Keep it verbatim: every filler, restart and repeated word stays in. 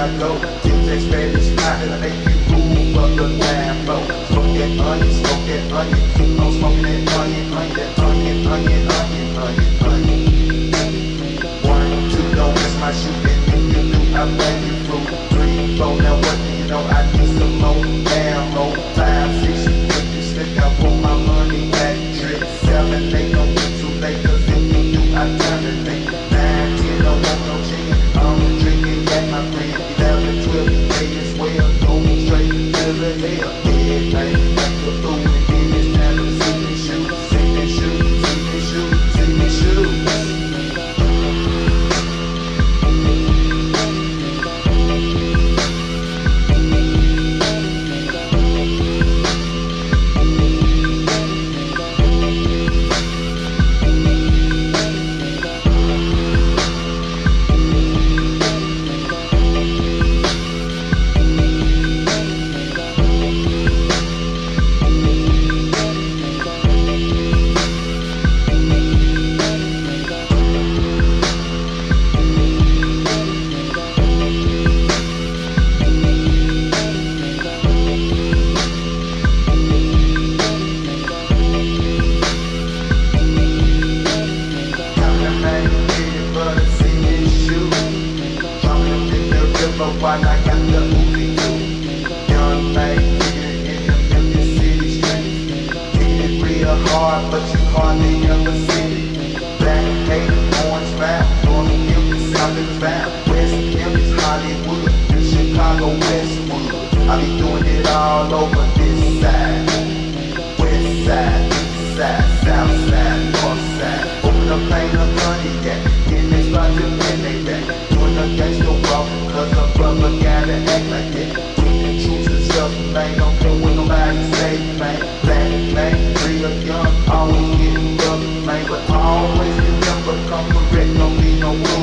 I go. Things that Spanish hot and I make you move up the Lambo. Smoke that onion, smoke that onion. Keep on smoking that onion, onion, that onion, onion, onion, onion, onion. One, two, don't miss my shooting. If you do, I bang you through. Three, four, now what do you know? I need some more ammo. Five, six, you think you slick, I want my money back. Trick, seven, eight, don't get too late, cause if you do, I terminate. Nine, ten, don't want no chicken. I'm drinking at my friend. Eleven, twelve, you pay as well. Going straight to the hell. Everything like the food, and then it's time to see me shoot. See me shoot, see me shoot, see me shoot. While I got the movie too. Young thing, kicking it in the Memphis city streets. Kicking it real hard, but you hardly ever see it. Black, hate, orange, mouth, North Memphis, South is bound. West Memphis, Hollywood, New Chicago, Westwood. I be doing it all over this side. West side, east side, south side, north side. Open up, plain up, money, yeah. Getting they spot to win they back. Doing a gangsta walk, cause a brother gotta act like that. We can choose to self, man. Don't care what nobody say, man. Black, man, real young, always getting rough, man. But always remember, come correct, don't be no fool.